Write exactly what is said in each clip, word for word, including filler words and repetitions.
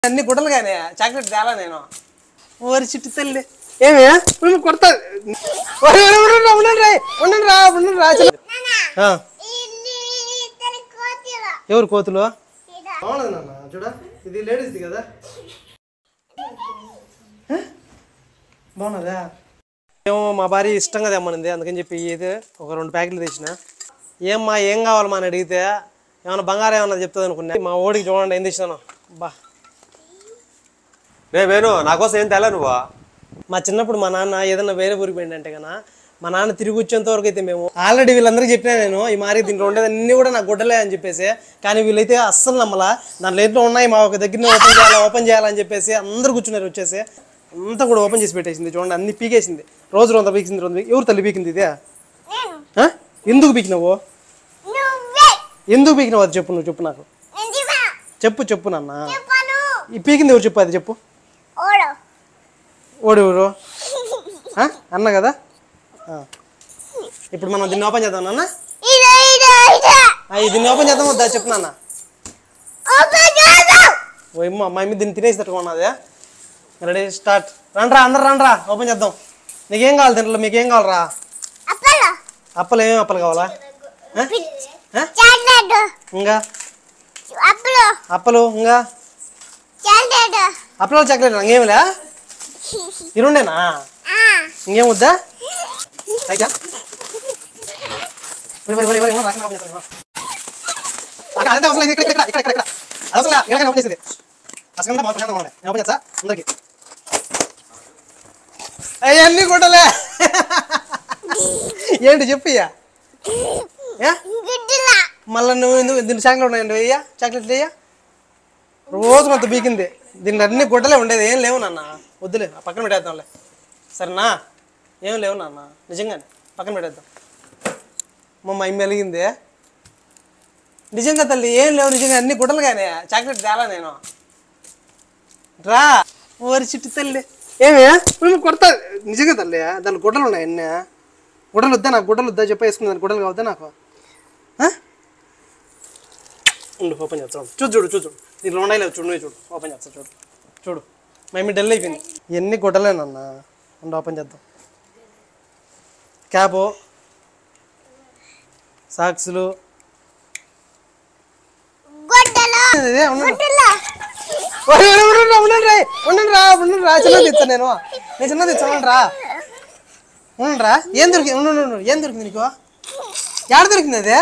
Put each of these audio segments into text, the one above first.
అన్ని గుడ్డలు కానీ చాక్లెట్ తేలా నేను ఓరి చిట్టు తల్లి ఏమి కొడతా ఉండండి రా ఉండండి రా ఎవరు కోతులు బాగున్నది నాన్న చూడ ఇది లేడీస్ది కదా బాగున్నదా ఏమో మా భార్య ఇష్టంగా తెమ్మనింది అందుకని చెప్పి ఇది ఒక రెండు ప్యాకెట్లు తెచ్చిన ఏమ్మా ఏం కావాలమ్మా అని అడిగితే ఏమన్నా బంగారం ఏమన్నా చెప్తుంది అనుకున్నా మా ఓడికి చూడండి ఏం తెచ్చినాను బా రే వేణు నా కోసం ఏం తెలా నువ్వు మా చిన్నప్పుడు మా నాన్న ఏదన్నా వేరే ఊరికి పోయిందంటే కన్నా మా నాన్న తిరిగి వచ్చేంత వరకు అయితే మేము ఆల్రెడీ వీళ్ళందరికీ చెప్పినా నేను ఈ మారి దీంట్లో ఉండేదన్నీ కూడా నాకు గుడ్డలే అని చెప్పేసి కానీ వీళ్ళైతే అస్సలు నమ్మలా దాంట్లో ఏంటో ఉన్నాయి మా ఒక దగ్గర ఓపెన్ చేయాలా ఓపెన్ చేయాలని చెప్పేసి అందరు కూర్చున్నారు వచ్చేసి అంతా కూడా ఓపెన్ చేసి పెట్టేసింది చూడండి అన్ని పీకేసింది రోజు రొంత పీకింది రోజు ఎవరు తల్లి పీకింది ఇదే ఎందుకు పీకినావు ఎందుకు పీకినావు అది చెప్పు నువ్వు చెప్పు నాకు చెప్పు చెప్పు నాన్న ఈ పీకింది ఎవరు చెప్పు అది చెప్పు ఓడి ఊరు అన్న కదా ఇప్పుడు మనం దీన్ని ఓపెన్ చేద్దాం నాన్న దీన్ని ఓపెన్ చేద్దాం వద్దా చెప్పు నాన్న ఓ అమ్మ మా మీద దీన్ని తినేసి తట్టుకున్నది రెడీ స్టార్ట్ రండ్రా అందరు రండ్రా ఓపెన్ చేద్దాం నీకేం కావాలి దీంట్లో మీకేం కావాలరా అప్పలు ఏమేమి అప్పలు కావాలా ఇంకా అప్పలు ఇంకా అప్పలు చాక్లెట్ ఇంకేమిలే ఈ రెండేనా ఇంకేం వద్దా అవన్నీ కొట్టలే ఏంటి చెప్పయ్యా మళ్ళీ నువ్వు ఎందుకు దీన్ని చాక్లెట్ ఉన్నాయండి అయ్యా చాక్లెట్లు అయ్యా రోజు మొత్తం బీకింది దీన్ని అన్ని గుడ్డలే ఉండేది ఏం లేవు నాన్న వద్దులే పక్కన పెట్టేద్దాంలే సరేనా ఏం లేవు నాన్న నిజంగానే పక్కన పెట్టేద్దాం మా మమ్మీ వెలిగింది నిజంగా తల్లి ఏం లేవు నిజంగా అన్ని గుడ్డలు కానీ చాక్లెట్ తేలా నేను రా ఓరి చిట్టు తల్లి ఏమి కొడతా నిజంగా తల్లి దాని గుడ్డలు ఉన్నాయి అన్నీ గుడ్డలు వద్దా నాకు గుడ్డలు వద్దా చెప్పి వేసుకుని దాని గుడ్డలు కావద్దా నాకు ఉండు ఓపెన్ చేస్తాను చూడు చూడు చూడు దీంట్లో ఉన్నాయి లేవు చూడు నువ్వు చూడు ఓపెన్ చేస్తా చూడు చూడు మమ్మీ డల్ అయిపోయింది ఇవన్నీ గుడ్డలేనన్నా ఉండు ఓపెన్ చేద్దాం క్యాపు సాక్స్లు ఉండండి రా ఉండండి రా ఉండండి రా చిన్నది ఇస్తాను నేను నేను చిన్నది ఇస్తాను రా ఉండండి రా ఏం దొరికింది ఉండు ఏం దొరికింది నీకు ఎక్కడ దొరికింది అది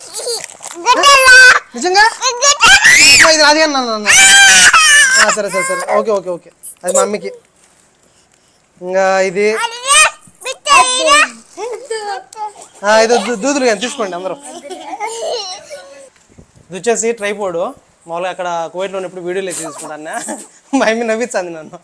నిజంగా ఇది అది అన్న సరే సరే సరే ఓకే ఓకే ఓకే అది మా అమ్మకి ఇంకా ఇది ఇది దూదులు కానీ తీసుకోండి అందరూ ఇది వచ్చేసి ట్రైపోర్డ్ మామూలుగా అక్కడ కువైట్లో ఉన్నప్పుడు వీడియోలు వేసి తీసుకుంటాను మా అమ్మ నవ్వించింది నన్ను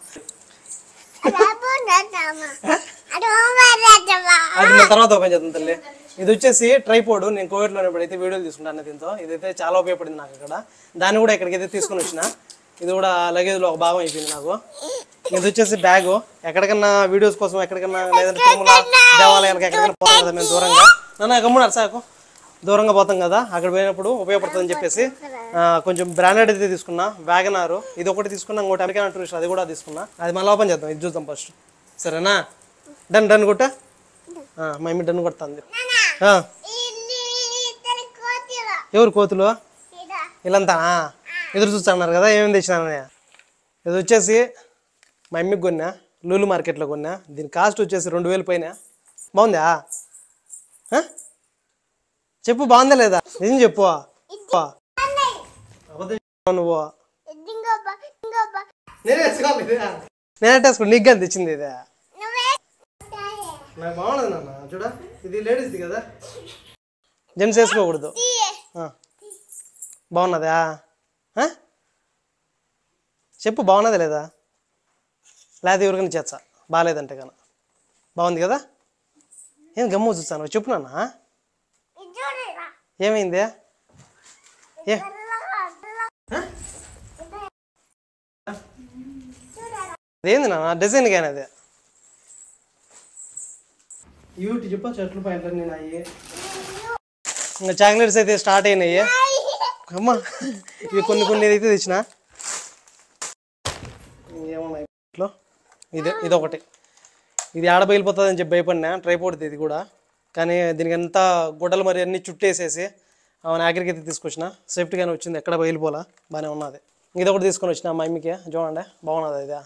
అది నా తర్వాత ఓపెన్ చేద్దాం తల్లి ఇది వచ్చేసి ట్రైపోర్డ్ నేను కువైట్లో ఉన్నప్పుడు అయితే వీడియోలు తీసుకుంటాను దీంతో ఇదైతే చాలా ఉపయోగపడింది నాకు ఇక్కడ దాన్ని కూడా ఇక్కడికైతే తీసుకుని వచ్చిన ఇది కూడా లగేజ్లో ఒక భాగం అయిపోయింది నాకు ఇది వచ్చేసి బ్యాగు ఎక్కడికన్నా వీడియోస్ కోసం ఎక్కడికన్నా లేదంటే తిరుమల దేవాలయాలకు ఎక్కడికైనా పోతాం కదా మేము దూరంగా నన్ను గమ్మున్నారు సాకు దూరంగా పోతాం కదా అక్కడ పోయినప్పుడు ఉపయోగపడుతుందని చెప్పేసి కొంచెం బ్రాండెడ్ అయితే తీసుకున్నా వ్యాగనారు ఇది ఒకటి తీసుకున్నా ఇంకోటి అమెరికన్ టూరిస్ట్ అది కూడా తీసుకున్నా అది మళ్ళీ ఓపెన్ చేద్దాం ఇది చూద్దాం ఫస్ట్ సరేనా డన్ డన్ కొట్ట మా మమ్మీ డన్ కొడుతుంది ఎవరు కోతులు వీళ్ళంతా ఎదురు చూస్తున్నారు కదా ఏమేమి తెచ్చినా ఇది వచ్చేసి మా మమ్మీకి కొన్నా లూలు మార్కెట్లో కొన్నా దీని కాస్ట్ వచ్చేసి రెండు వేలు పైన బాగుందా చెప్పు బాగుందా లేదా నిజం చెప్పు నువ్వు నేనేసుకో నీకు కానీ తెచ్చింది ఇదే నాకు బాగుండదు నాన్న చూడ ఇది లేడీస్ది కదా జెంట్స్ వేసుకోకూడదు బాగున్నదా చెప్పు బాగున్నదా లేదా లేదా ఎవరికైనా చేస్తా బాగాలేదంటే కానీ బాగుంది కదా ఏం గమ్ము చూస్తాను చెప్పు నాన్న ఏమైంది అదేంది నాన్న డిజైన్ కానీ అది యూటి చెప్పా చెట్లు పాయింట్లు నేను అయ్యి ఇంకా చాక్లెట్స్ అయితే స్టార్ట్ అయినాయి అమ్మా ఇవి కొన్ని కొన్ని అయితే తెచ్చిన ఇంకేమున్నాయి ఇట్లో ఇది ఇదొకటి. ఇది ఆడ బయలుపోతుంది అని చెప్పి భయపడినా, ట్రైపోర్డ్ ఇది కూడా. కానీ దీనికి అంతా గుడ్డలు మరి అన్ని చుట్టేసేసి అవును ఆఖరికి అయితే తీసుకొచ్చిన. సేఫ్టీగానే వచ్చింది, ఎక్కడ బయలుపోలా, బాగానే ఉన్నది. ఇది ఒకటి తీసుకొని వచ్చిన మా మమ్మీకి. చూడండి బాగున్నది ఇదే.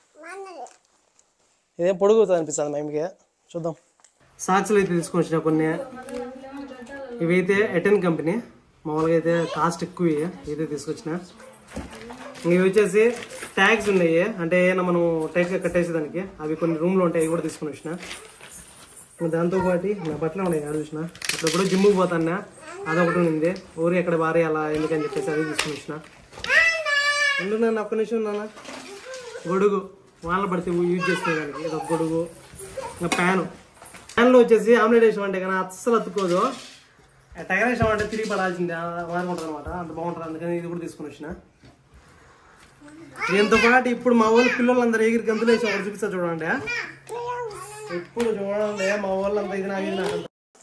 ఇదేం పొడుగుతుంది అనిపిస్తుంది మా మమ్మీకి. చూద్దాం. సాక్స్లు అయితే తీసుకొని వచ్చిన కొన్ని. ఇవైతే ఎటెన్ కంపెనీ, మామూలుగా అయితే కాస్ట్ ఎక్కువ. ఇదే తీసుకొచ్చిన. ఇవి వచ్చేసి ట్యాగ్స్ ఉన్నాయి, అంటే ఏమైనా మనం టైట్గా కట్టేసేదానికి. అవి కొన్ని రూమ్లో ఉంటాయి, అవి కూడా తీసుకొని వచ్చిన. దాంతోపాటు నా బట్టలు ఉన్నాయి, ఆడ చూసిన. అప్పుడు జిమ్కి పోతాన్నా, అదొకటి ఉంది. ఊరి ఎక్కడ భారీ అలా ఎందుకని చెప్పేసి అది తీసుకొని వచ్చిన. ఉండు నన్ను ఒక్క నిమిషం నాన్న. గొడుగు వాళ్ళ పడితే యూజ్ చేసుకునేదానికి ఇదొక గొడుగు. ఇంకా ప్యాను. ప్యాన్లో వచ్చేసి ఆమ్లెట్ వేసాం అంటే కానీ అస్సలు అతుక్కోదు. టైర్ వేసాం అంటే తిరిగి పడాల్సిందే, వాడుకుంటుంది అనమాట, అంత బాగుంటుంది. అందుకని ఇది కూడా తీసుకొని వచ్చిన. దీంతో పాటు ఇప్పుడు మా వాళ్ళు పిల్లలందరూ ఎగిరి గంతులు వేసి ఒకటి చూపిస్తా చూడండి. ఇప్పుడు చూడండి మా వాళ్ళంతా ఇది నాకు ఇది నాకు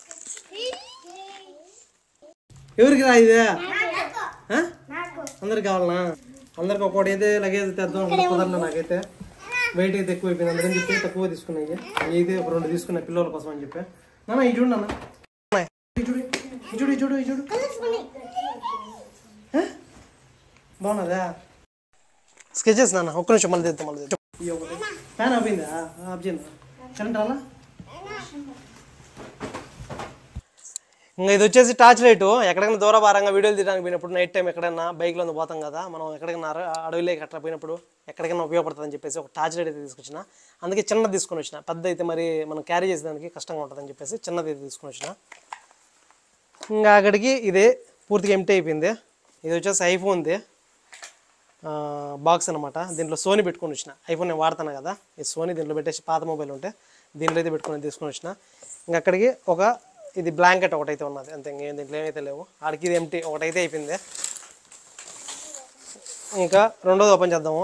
ఎవరికి రా ఇదే? అందరికి కావాలనా? అందరికి ఒక్కోటి అయితే లగేజ్ తెద్దాం కుదరలే. నాకైతే వెయిట్ అయితే ఎక్కువ అయిపోయింది, అందుకని చెప్పి తక్కువ తీసుకున్నాయి. అయితే ఒక రెండు తీసుకున్నాయి పిల్లల కోసం అని చెప్పి. నాన్న ఈ చూడు, నాన్న చూడు చూడు చూడు చూడు బాగున్నదా? స్కెచెస్ నాన్న, ఒక్క నిమిషం మళ్ళీ తెద్దాం. మళ్ళీ ఫ్యాన్ ఆపిందా? ఆఫ్ చేయండి, కరెంట్ రాలా. ఇంకా ఇది వచ్చేసి టార్చ్ లైట్. ఎక్కడికైనా దూర భారంగా వీడియోలు తీయడానికి పోయినప్పుడు నైట్ టైం ఎక్కడైనా బైక్లో పోతాం కదా, మనం ఎక్కడికైనా అడవిలోకి అట్లా పోయినప్పుడు ఎక్కడికైనా ఉపయోగపడుతుంది అని చెప్పేసి ఒక టార్చ్ లైట్ అయితే తీసుకొచ్చిన. అందుకే చిన్నది తీసుకొని వచ్చిన. పెద్ద అయితే మరి మనం క్యారీ చేసేదానికి కష్టంగా ఉంటుందని చెప్పేసి చిన్నది అయితే తీసుకొని వచ్చిన. ఇంకా అక్కడికి ఇదే పూర్తిగా ఎంటీ అయిపోయింది. ఇది వచ్చేసి ఐఫోన్ది బాక్స్ అనమాట. దీంట్లో సోనీ పెట్టుకొని వచ్చిన. ఐఫోన్ నేను వాడతాను కదా, ఈ సోనీ దీంట్లో పెట్టేసి పాత మొబైల్ ఉంటే దీంట్లో అయితే పెట్టుకొని తీసుకొని వచ్చిన. ఇంకా అక్కడికి ఒక ఇది బ్లాంకెట్ ఒకటైతే ఉన్నది, అంతే. ఇంకేం దీంట్లో ఏమైతే లేవు. ఆడికి ఇది ఎంటీ ఒకటైతే అయిపోయింది. ఇంకా రెండోది ఓపెన్ చేద్దాము.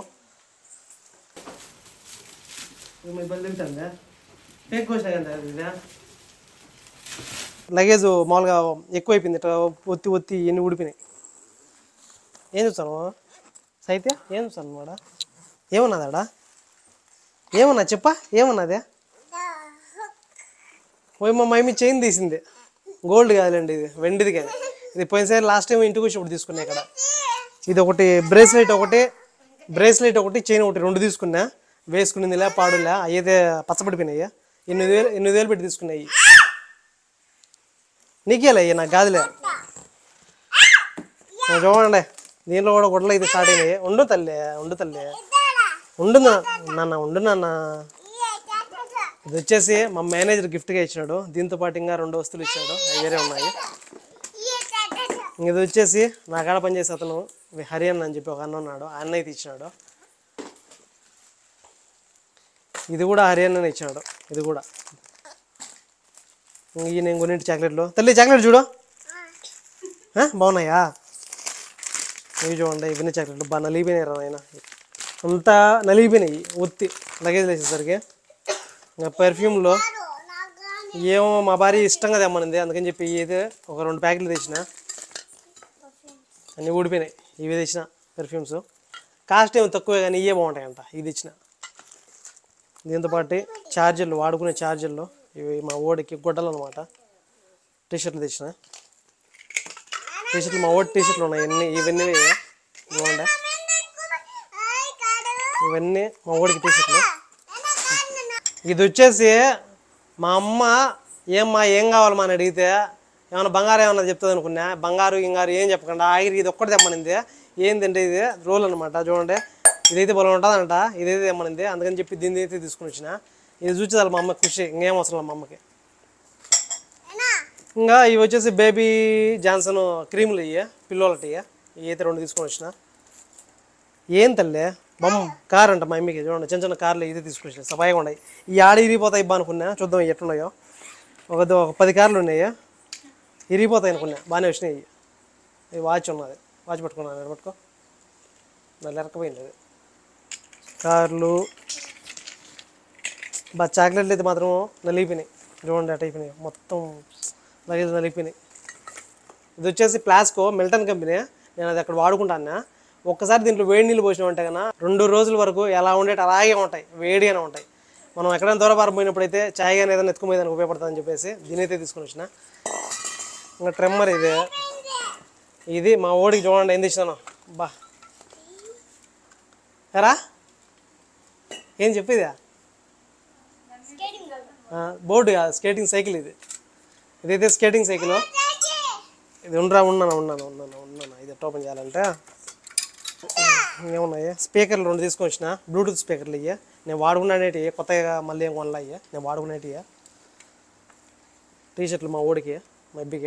మొబైల్ తింటుందా? టేక్ కోసినా లగేజ్ మామూలుగా ఎక్కువ అయిపోయింది. ఇట్లా ఒత్తి ఒత్తి ఎన్ని ఊడిపోయినాయి. ఏం చూస్తాను సైతే? ఏం చూస్తాను అనమాట. ఏమన్నదాడా? ఏమన్నా చెప్పా? ఏమన్నదే? పోయి మా మమ్మీ చైన్ తీసింది. గోల్డ్ కాదులేండి, ఇది వెండిది కాదు. ఇది పోయినసారి లాస్ట్ టైం ఇంటికి వచ్చి ఇప్పుడు తీసుకున్నా. ఇక్కడ ఇది ఒకటి బ్రేస్లెట్, ఒకటి బ్రేస్లెట్ ఒకటి చైన్ ఒకటి రెండు తీసుకున్నా. వేసుకునేది లే పాడులే, అయితే పచ్చబడిపోయినాయి. ఎనిమిది వేలు ఎనిమిది వేలు పెట్టి తీసుకున్నాయి. నీకేలే అయ్యా, నాకు కాదులే. చూడండి దీంట్లో కూడా గుడ్డలు అయితే స్టార్ట్ అయినాయి. ఉండు తల్లి, ఉండు తల్లి, ఉండు నాన్న, ఉండు నాన్న. ఇది వచ్చేసి మా మేనేజర్ గిఫ్ట్గా ఇచ్చినాడు. దీంతో పాటు ఇంకా రెండు వస్తువులు ఇచ్చాడు, అవి వేరే ఉన్నాయి. ఇది వచ్చేసి నా కాడ పనిచేసే అతను హరియన్ అని చెప్పి ఒక అన్న ఉన్నాడు, ఆ అన్న అయితే ఇచ్చినాడు. ఇది కూడా హరియన్ అని ఇచ్చినాడు. ఇది కూడా ఈ నేను కొన్నింటి చాక్లెట్లు. తల్లి చాక్లెట్ చూడు, బాగున్నాయా? ఇవి చూడండి, ఇవన్నీ చాక్లెట్లు బాగా నలిగిపోయినాయి రా ఆయన, అంతా నలిగిపోయినాయి ఒత్తి లగేజ్ వేసేసరికి. ఇంకా పెర్ఫ్యూమ్లో ఏమో మా భార్య ఇష్టంగా తెమ్మనింది, అందుకని చెప్పి ఇది ఒక రెండు ప్యాకెట్లు తెచ్చిన. అన్నీ ఊడిపోయినాయి. ఇవి తెచ్చిన పెర్ఫ్యూమ్స్. కాస్ట్ ఏమో తక్కువే కానీ ఇవే బాగుంటాయంట. ఇది ఇచ్చిన. దీంతోపాటు ఛార్జర్లు, వాడుకునే ఛార్జర్లు. ఇవి మా ఓడికి గుడ్డలు అనమాట. టీషర్ట్లు తెచ్చిన. టీషర్ట్లు మా ఓడి టీషర్ట్లు ఉన్నాయి ఇవన్నీ. ఇవన్నీ బాగుండే, ఇవన్నీ మా ఓడికి టీషర్ట్లు. ఇది వచ్చేసి మా అమ్మ ఏమ్మా ఏం కావాలమ్మా అని అడిగితే ఏమన్నా బంగారం ఏమన్నా చెప్తుంది అనుకున్నా. బంగారు ఇంగారు ఏం చెప్పకుండా ఆగిరి ఇది ఒక్కటి తెమ్మనింది. ఏంటంటే ఇది రోల్ అనమాట. చూడండి ఇదైతే బలం ఉంటుందంట, ఇదైతే తెమ్మనింది. అందుకని చెప్పి దీన్ని అయితే తీసుకుని వచ్చిన. ఇది చూసేదాలి మా అమ్మకి ఖుషి, ఇంకేం అవసరం మా అమ్మకి. ఇంకా ఇవి వచ్చేసి బేబీ జాన్సన్ క్రీములు ఇవి పిల్లలకి. ఇవి అయితే రెండు తీసుకొని వచ్చిన. ఏం తల్లే బొమ్మ కార్ అంట మా అమ్మకి. చూడండి చిన్న చిన్న కార్లు ఇది తీసుకొని వచ్చిన, సఫాయిగా ఉన్నాయి. ఈ ఆడ ఇరిగిపోతాయి ఇబ్బా అనుకున్నా. చూద్దాం ఎట్లున్నాయో. ఒక ఒక పది కార్లు ఉన్నాయి, ఇరిగిపోతాయి అనుకున్నా. బాగానే వచ్చినాయి. ఇది వాచ్ ఉన్నది, వాచ్ పట్టుకున్నాను. నిలబట్టుకో, నల్ల ఎరకపోయింది అది. కార్లు బా చాక్లెట్లు అయితే మాత్రం నలిగిపోయినాయి. చూడండి అటు అయిపోయినాయి మొత్తం, లగేజ్ నలిగిపోయినాయి. ఇది వచ్చేసి ప్లాస్కో మిల్టన్ కంపెనీ. నేను అది అక్కడ వాడుకుంటాను. ఒక్కసారి దీంట్లో వేడి నీళ్ళు పోసినామంటే కన్నా రెండు రోజుల వరకు ఎలా ఉండేటి అలాగే ఉంటాయి, వేడిగానే ఉంటాయి. మనం ఎక్కడైనా దూరపారం పోయినప్పుడైతే చాయ్ కానీ ఏదైనా ఎత్తుకుపోయేదానికి ఉపయోగపడుతుందని చెప్పేసి దీనైతే తీసుకొని వచ్చిన. ఇంకా ట్రిమ్మర్ ఇది ఇది మా ఓడికి చూడండి ఎందుకు ఇచ్చినాను. బా ఎరా ఏం చెప్పేదా బోర్డు కాదు, స్కేటింగ్ సైకిల్ ఇది. ఇదైతే స్కేటింగ్ సైకిల్. ఇది ఉండరా ఉన్నాను ఉన్నాను ఉన్నాను ఉన్నాను ఇది ఓపెన్ చేయాలంటే ఏమున్నాయి స్పీకర్లు రెండు తీసుకొని వచ్చిన, బ్లూటూత్ స్పీకర్లు ఇయ్యా. నేను వాడుకునేటి కొత్తగా మళ్ళీ ఏం కొనలా అయ్యా, నేను వాడుకునేటి టీ షర్ట్లు మా ఓడికి మా అబ్బికి.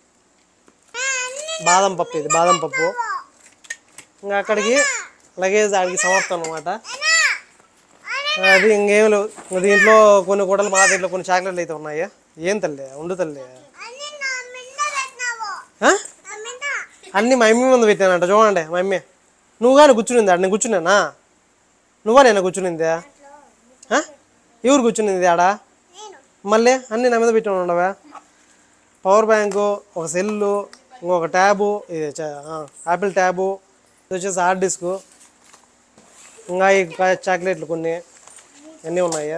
బాదం పప్పు ఇది బాదం పప్పు. ఇంకా అక్కడికి లగేజ్ ఆడికి సమర్థం అనమాట. అది ఇంకేం లేవు. దీంట్లో కొన్ని కూడలు మా దీంట్లో కొన్ని చాక్లెట్లు అయితే ఉన్నాయి. ఏం తల్లి ఉండు తల్లి, అన్నీ మా మమ్మీ ముందు పెట్టానంట చూడండి. మా మమ్మీ నువ్వు కానీ కూర్చునింది ఆడ, నేను కూర్చున్నానా? నువ్వా నేను కూర్చునిందే? ఎవరు కూర్చునింది ఆడ? మళ్ళీ అన్నీ నా మీద పెట్టి ఉండవా? పవర్ బ్యాంకు, ఒక సెల్లు, ఇంకొక ట్యాబు, ఇది యాపిల్ ట్యాబు, ఇది వచ్చేసి హార్డ్ డిస్క్, ఇంకా ఈ చాక్లెట్లు కొన్ని అన్నీ ఉన్నాయి.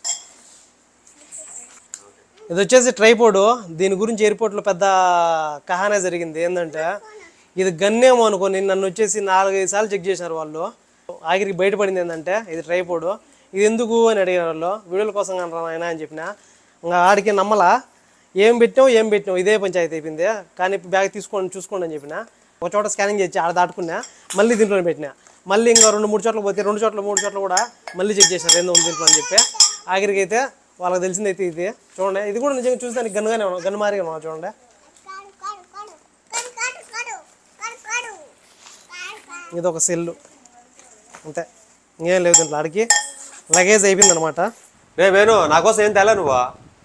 ఇది వచ్చేసి ట్రైపోర్డు. దీని గురించి ఎయిర్పోర్ట్లో పెద్ద కహానే జరిగింది. ఏంటంటే ఇది గన్నేమో అనుకోని నన్ను వచ్చేసి నాలుగైదు సార్లు చెక్ చేశారు వాళ్ళు. ఆఖరికి బయటపడింది ఏంటంటే ఇది ట్రైపోర్డు. ఇది ఎందుకు అని అడిగిన వాళ్ళు. వీడియోల కోసం కానీ రాయన అని చెప్పిన. ఇంకా ఆడికి నమ్మలా. ఏం పెట్టావు ఏం పెట్టినావు ఇదే పంచాయతీ అయిపోయింది. కానీ బ్యాగ్ తీసుకోండి చూసుకోండి అని చెప్పిన. ఒక చోట స్కానింగ్ చేసి ఆడ దాటుకున్నా, మళ్ళీ దీంట్లోనే పెట్టినా. మళ్ళీ ఇంకా రెండు మూడు చోట్ల పోతే రెండు చోట్ల మూడు చోట్ల కూడా మళ్ళీ చెక్ చేశారు ఏందో ఉంది దీంట్లో అని చెప్పి. ఆఖరికి అయితే వాళ్ళకి తెలిసింది అయితే ఇది చూడండి. ఇది కూడా నిజంగా చూసేదానికి గన్నుగానే ఉన్నాం, గన్ను మారిగా ఉన్నాం చూడండి. ఇది ఒక సెల్లు అంతే, ఇంకేం లేదు దీంట్లో. ఆడికి లగేజ్ అయిపోయింది అనమాట. రే వేణు నాకోసం ఏం తేలా నువ్వు?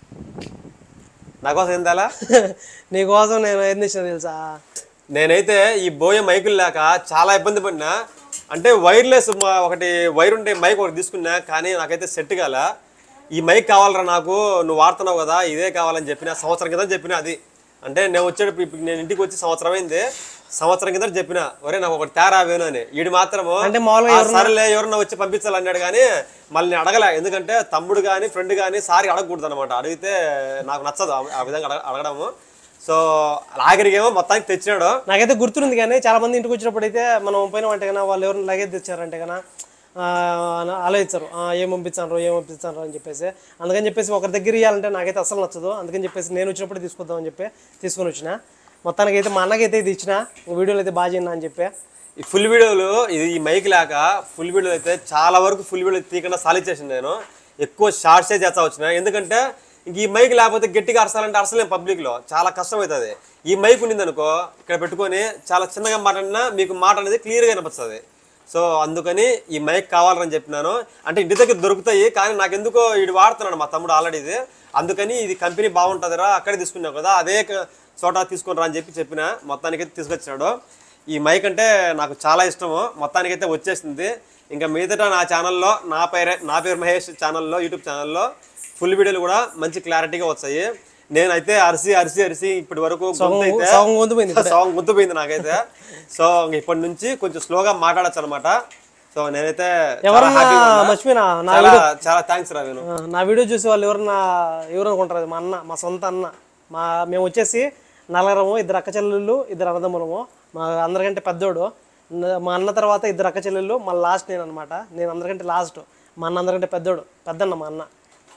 నాకోసం ఏం తేలా? నీకోసం నేను ఏం తెచ్చినా తెలుసా? నేనైతే ఈ బోయే మైకులు లేక చాలా ఇబ్బంది పడినా. అంటే వైర్లెస్ ఒకటి వైర్ ఉంటే మైక్ ఒకటి తీసుకున్నా, కానీ నాకైతే సెట్ కాల. ఈ మైక్ కావాలరా నాకు, నువ్వు వాడుతున్నావు కదా ఇదే కావాలని చెప్పిన. సంవత్సరం కింద చెప్పిన. అది అంటే నేను వచ్చేటప్పుడు ఇప్పుడు నేను ఇంటికి వచ్చి సంవత్సరం అయింది. సంవత్సరం కింద చెప్పిన ఒరే నాకు ఒకటి తేరా వేను అని. వీడు మాత్రము సరేలే ఎవరన్నా వచ్చి పంపించాలన్నాడు. కానీ మళ్ళీ నేను అడగలే, ఎందుకంటే తమ్ముడు కానీ ఫ్రెండ్ కానీ సారి అడగకూడదు అనమాట. అడిగితే నాకు నచ్చదు ఆ విధంగా అడగ అడగడము సో ఆఖరికి ఏమో మొత్తానికి తెచ్చినాడు. నాకైతే గుర్తుంది. కానీ చాలా మంది ఇంటికి వచ్చినప్పుడు అయితే మనం పోయినామంటే కన్నా వాళ్ళు ఎవరైనా లగేజ్ తెచ్చారంటే కన్నా ఆలోచించారు ఏం పంపించారు ఏం పంపించారు అని చెప్పేసి. అందుకని చెప్పేసి ఒకరి దగ్గర ఇవ్వాలంటే నాకైతే అసలు నచ్చదు. అందుకని చెప్పేసి నేను వచ్చినప్పుడు తీసుకొద్దామని చెప్పి తీసుకొని వచ్చిన. మొత్తానికి అయితే మా అన్నకైతే ఇది ఇచ్చిన. వీడియోలు అయితే బాగా చేయనా అని చెప్పి. ఈ ఫుల్ వీడియోలు ఇది ఈ మైక్ లేక ఫుల్ వీడియోలు అయితే చాలా వరకు ఫుల్ వీడియో తీయకుండా సాలిడ్ చేసింది. నేను ఎక్కువ షార్ట్సే చేస్తా వచ్చిన. ఎందుకంటే ఇంక ఈ మైక్ లేకపోతే గట్టిగా అరసాలంటే అరసలేం, పబ్లిక్లో చాలా కష్టం అవుతుంది. ఈ మైక్ ఉండింది అనుకో ఇక్కడ పెట్టుకొని చాలా చిన్నగా మాట్లాడినా మీకు మాట అనేది క్లియర్గా వినిపిస్తుంది. సో అందుకని ఈ మైక్ కావాలని చెప్పినాను. అంటే ఇంటి దగ్గర దొరుకుతాయి, కానీ నాకు ఎందుకో ఇది వాడుతున్నాడు మా తమ్ముడు ఆల్రెడీ ఇది. అందుకని ఇది కంపెనీ బాగుంటుందిరా అక్కడే తీసుకున్నావు కదా అదే చోట తీసుకుని రా అని చెప్పి చెప్పిన. మొత్తానికైతే తీసుకొచ్చినాడు. ఈ మైక్ అంటే నాకు చాలా ఇష్టము. మొత్తానికైతే వచ్చేసింది. ఇంకా మీదట నా ఛానల్లో నా పేరే నా పేరు మహేష్ ఛానల్లో యూట్యూబ్ ఛానల్లో ఫుల్ వీడియోలు కూడా మంచి క్లారిటీగా వస్తాయి. నేనైతే అరిసి అరిసి అరిసి ఇప్పటి వరకు సాంగ్ గుర్తుపోయింది నాకైతే. సో ఇప్పటి నుంచి కొంచెం స్లోగా మాట్లాడచ్చు అనమాట. సో నేనైతే మర్చిపోయినా చాలా థ్యాంక్స్ రా. నేను నా వీడియో చూసి వాళ్ళు ఎవరన్నా ఎవరు అనుకుంటారు, మా అన్న మా సొంత అన్న. మా మేము వచ్చేసి నలుగురము, ఇద్దరు అక్క చెల్లెళ్ళు ఇద్దరు అన్నదమ్ములము. మా అందరికంటే పెద్దోడు మా అన్న తర్వాత ఇద్దరు అక్క చెల్లెళ్ళు, మళ్ళీ లాస్ట్ నేను అనమాట. నేను అందరికంటే లాస్ట్, మా అన్న అందరికంటే పెద్దోడు పెద్దన్న మా అన్న.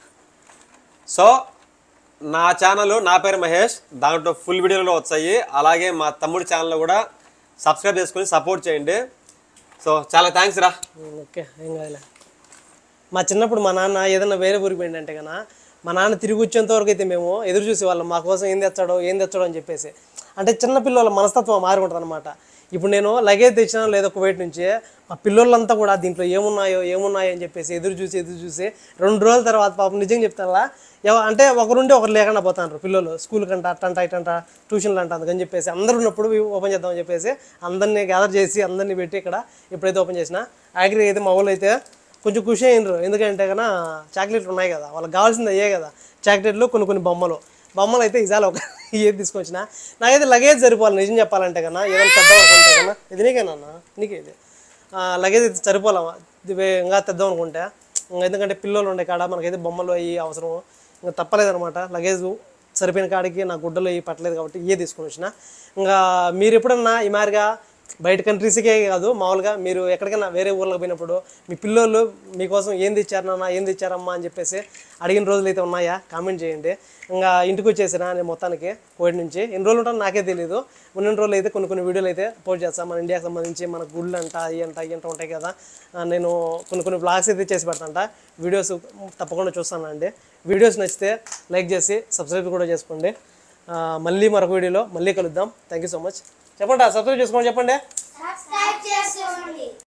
సో నా ఛానల్ నా పేరు మహేష్, దాంట్లో ఫుల్ వీడియోలో వచ్చాయి. అలాగే మా తమ్ముడి ఛానల్లో కూడా సబ్స్క్రైబ్ చేసుకొని సపోర్ట్ చేయండి. సో చాలా థ్యాంక్స్ రా. ఓకే ఏం కాదులే. మా చిన్నప్పుడు మా నాన్న ఏదైనా వేరే ఊరికి పోయిందంటే కన్నా మా నాన్న తిరిగి వచ్చేంత వరకు అయితే మేము ఎదురు చూసేవాళ్ళం, మా కోసం ఏం తెచ్చాడో ఏం తెచ్చాడో అని చెప్పేసి. అంటే చిన్నపిల్లల మనస్తత్వం మారుకుంటుంది అనమాట. ఇప్పుడు నేను లగేజ్ తెచ్చినా లేదో కువైట్ నుంచి మా పిల్లలంతా కూడా దీంట్లో ఏమున్నాయో ఏమున్నాయో అని చెప్పేసి ఎదురు చూసి ఎదురు చూసి రెండు రోజుల తర్వాత పాపం నిజంగా చెప్తారా అంటే ఒకరుండి ఒకరు లేకుండా పోతాంటారు పిల్లలు. స్కూల్ కంట అట్టంట ఇటంట ట్యూషన్లు అంట. అందుకని చెప్పేసి అందరూ ఉన్నప్పుడు ఓపెన్ చేద్దామని చెప్పేసి అందరినీ గ్యాదర్ చేసి అందరినీ పెట్టి ఇక్కడ ఇప్పుడైతే ఓపెన్ చేసిన. ఆఖరికి అయితే మా వాళ్ళు అయితే కొంచెం ఖుషి అయినరు. ఎందుకంటే కన్నా చాక్లెట్లు ఉన్నాయి కదా, వాళ్ళకి కావాల్సింది అయ్యే కదా చాక్లెట్లు, కొన్ని కొన్ని బొమ్మలు. బొమ్మలు అయితే ఇజాలు ఒక ఏది తీసుకొచ్చిన. నాకైతే లగేజ్ సరిపోవాలి నిజం చెప్పాలంటే కన్నా, ఏదైనా పెద్ద వర్క్ ఉంటే కన్నా. ఇది నీకేనా? నీకే ఇది లగేజ్ అయితే సరిపోలేమా ఇది ఇంకా తెద్దాం అనుకుంటే. ఇంకా ఎందుకంటే పిల్లలు ఉండే కాడ మనకైతే బొమ్మలు అవి అవసరం, ఇంకా తప్పలేదనమాట. లగేజ్ సరిపోయిన కాడికి నా గుడ్డలు ఇవి పట్టలేదు కాబట్టి ఇవే తీసుకొని వచ్చిన. ఇంకా మీరు ఎప్పుడన్నా ఈ మాదిరిగా బయట కంట్రీస్కే కాదు మామూలుగా మీరు ఎక్కడికైనా వేరే ఊర్లకు పోయినప్పుడు మీ పిల్లోళ్ళు మీకోసం ఏం తెచ్చారన్నా ఏం తెచ్చారమ్మా అని చెప్పేసి అడిగిన రోజులు అయితే ఉన్నాయా కామెంట్ చేయండి. ఇంకా ఇంటికి వచ్చేసిన నేను మొత్తానికి కోవిడ్ నుంచి ఎన్ని రోజులు ఉంటానో నాకే తెలియదు. ఉన్న రోజులు అయితే కొన్ని కొన్ని వీడియోలు అయితే పోస్ట్ చేస్తాను మన ఇండియాకి సంబంధించి, మన గుళ్ళు అంట అవి అంట అవి అంట ఉంటాయి కదా. నేను కొన్ని కొన్ని బ్లాగ్స్ అయితే చేసి పెడతాంట, వీడియోస్ తప్పకుండా చూస్తానండి. వీడియోస్ నచ్చితే లైక్ చేసి సబ్స్క్రైబ్ కూడా చేసుకోండి. మళ్ళీ మరొక వీడియోలో మళ్ళీ కలుద్దాం. Thank you so much. చెప్పండి సబ్స్క్రైబ్ చేసుకోండి చెప్పండి.